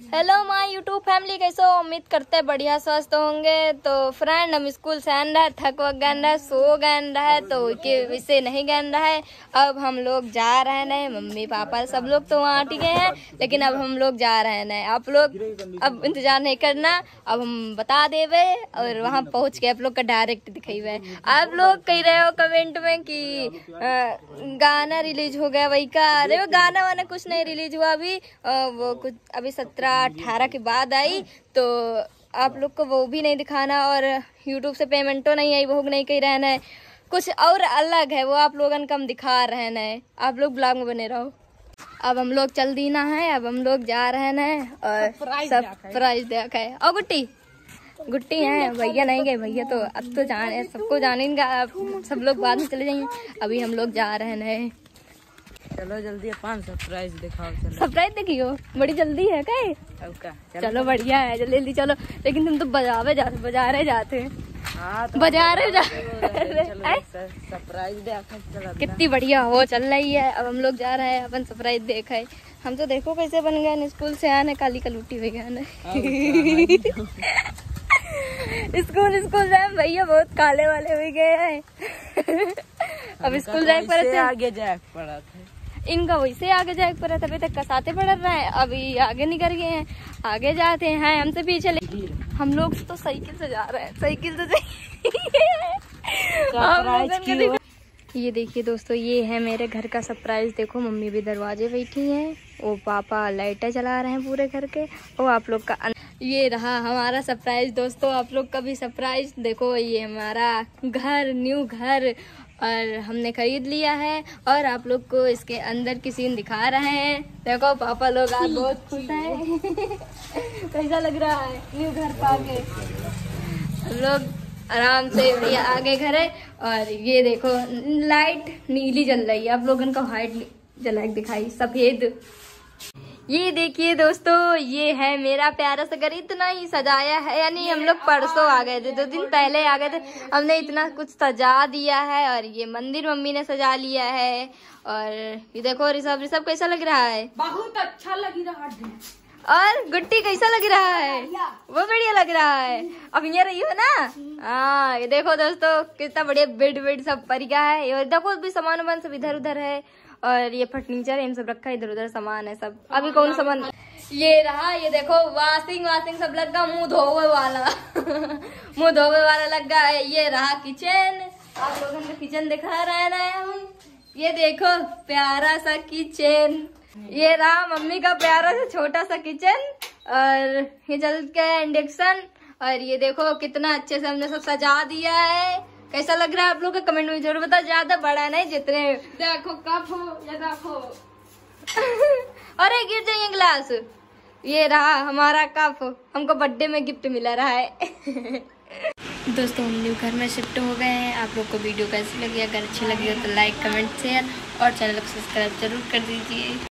Hello my YouTube family, कैसे हो? उम्मीद करते हैं बढ़िया स्वस्थ होंगे। तो फ्रेंड, हम स्कूल से आन रहे, थक वक गन रहे, सो गन रहे, तो इसे नहीं गन रहे। अब हम लोग जा रहे हैं, मम्मी पापा सब लोग तो वहाँ टिके हैं, लेकिन अब हम लोग जा रहे हैं। आप लोग अब इंतजार नहीं करना, अब हम बता देवे और वहाँ पहुँच के आप लोग का डायरेक्ट दिखेवे। आप लोग कह रहे हो कमेंट में कि गाना रिलीज हो गया, वही का। अरे वो गाना वाना कुछ नहीं रिलीज हुआ अभी, वो कुछ अभी 17-18 के बाद आई, तो आप लोग को वो भी नहीं दिखाना। और यूट्यूब से पेमेंट तो नहीं आई, वो नहीं कही रहना है, कुछ और अलग है, वो आप लोगन कम दिखा रहना है। आप लोग ब्लॉग में बने रहो। अब हम लोग चल दीना है, अब हम लोग जा रहे हैं और सरप्राइज देखा है। और गुट्टी है, भैया नहीं गए, भैया तो अब तो जाने सबको जानेगा, सब लोग बाद में चले जाएंगे। अभी हम लोग जा रहे हैं। चलो जल्दी अपन सरप्राइज दिखाओ। सरप्राइज देखियो, बड़ी जल्दी है क्या? चलो बढ़िया है, जल्दी जल्दी चलो। लेकिन तुम तो बाजारे जाते हाँ, तो बाजारे सरप्राइज कितनी बढ़िया हो चल रही है। अब हम लोग जा रहे हैं, अपन सरप्राइज देखा है। हम तो देखो कैसे बन गए, स्कूल से आने काली कलूटी हो गया। स्कूल से भैया बहुत काले वाले हो गए हैं। अब स्कूल जाए पर आगे जाए पड़ा था, इनका वैसे आगे जाए पर तभी तक कसाते पड़ रहे हैं। अभी आगे निकल गए हैं, आगे जाते हैं, हमसे पीछे हम लोग तो साइकिल से जा रहे हैं, साइकिल से ये देखिए दोस्तों, ये है मेरे घर का सरप्राइज। देखो मम्मी भी दरवाजे बैठी हैं, वो पापा लाइटें जला रहे हैं पूरे घर के, और आप लोग का ये रहा हमारा सरप्राइज। दोस्तों आप लोग का भी सरप्राइज देखो, ये हमारा घर, न्यू घर, और हमने खरीद लिया है और आप लोग को इसके अंदर की सीन दिखा रहे हैं। देखो पापा लोग आज बहुत खुश हैं। कैसा लग रहा है न्यू घर पाके? लोग आराम से भैया आगे घर है। और ये देखो लाइट नीली जल रही है, आप लोगों को वाइट जला दिखाई, सफेद। ये देखिए दोस्तों, ये है मेरा प्यारा सा घर, इतना ही सजाया है। यानी हम लोग परसों आ गए थे, 2 दिन पहले आ गए थे, हमने इतना कुछ सजा दिया है। और ये मंदिर मम्मी ने सजा लिया है। और ये देखो ऋषभ कैसा लग रहा है? बहुत अच्छा लग रहा है। और गुट्टी कैसा लग रहा है? वो बढ़िया लग रहा है। अब ये रही हो ना? हाँ, ये देखो दोस्तों कितना बढ़िया बेड सब पर गया है। ये देखो भी सामान वामान सब इधर उधर है, और ये फर्नीचर इन सब रखा है, इधर उधर सामान है सब। अभी कौन सामान ये रहा, ये देखो वाशिंग सब लगा, मुंह धोवे वाला मुंह धोवे वाला लगा है। ये रहा किचन, आप लोगों को किचन दिखा रहे हैं हम। ये देखो प्यारा सा किचन, ये रहा मम्मी का प्यारा सा छोटा सा किचन, और ये जल के इंडक्शन। और ये देखो कितना अच्छे से हमने सब सजा दिया है। कैसा लग रहा है आप लोग का कमेंट में जरूर बताओ। ज्यादा बड़ा नहीं, जितने देखो कप हो या देखो अरे गिर जाएंगे गिलास। ये रहा हमारा कप, हमको बर्थडे में गिफ्ट मिला रहा है। दोस्तों हम न्यू घर में शिफ्ट हो गए हैं। आप लोग को वीडियो कैसी लगी? अगर अच्छी लगी हो तो लाइक कमेंट शेयर और चैनल को सब्सक्राइब जरूर कर दीजिए।